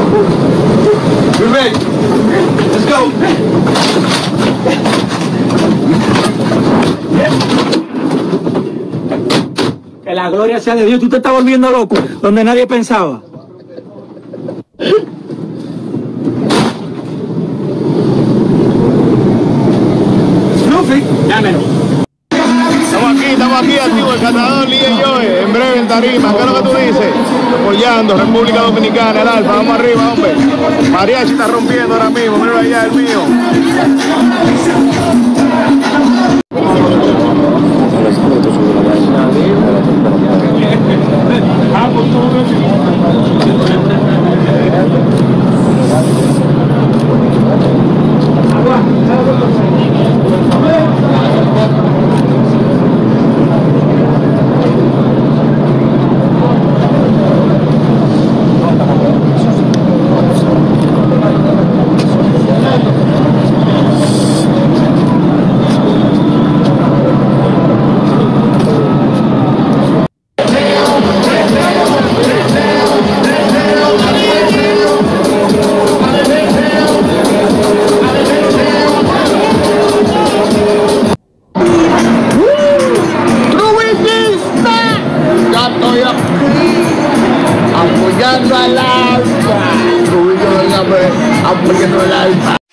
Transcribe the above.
We're ready. Let's go. Que la gloria sea de Dios. Tú te estás volviendo loco donde nadie pensaba. Luffy, dámelo. Estamos aquí, activo el cantador Lee Joe, en breve en tarima. ¿Qué es lo que tú dices? Apoyando República Dominicana, el Alfa, vamos arriba, hombre. Mariachi está rompiendo ahora mismo, mira allá el mío. Apoyando al Alfa, apoyando al Alfa.